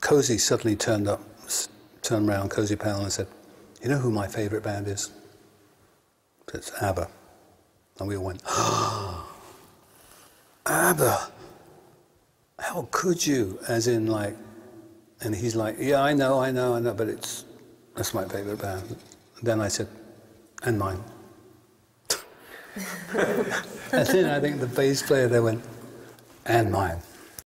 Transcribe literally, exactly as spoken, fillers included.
Cozy suddenly turned up, turned around, Cozy panel, and said, "You know who my favourite band is?" It's ABBA. And we all went, "Oh, ABBA! How could you?" As in, like, and he's like, "Yeah, I know, I know, I know, but it's that's my favourite band." And then I said, "And mine." And then I think the bass player there went, "And mine."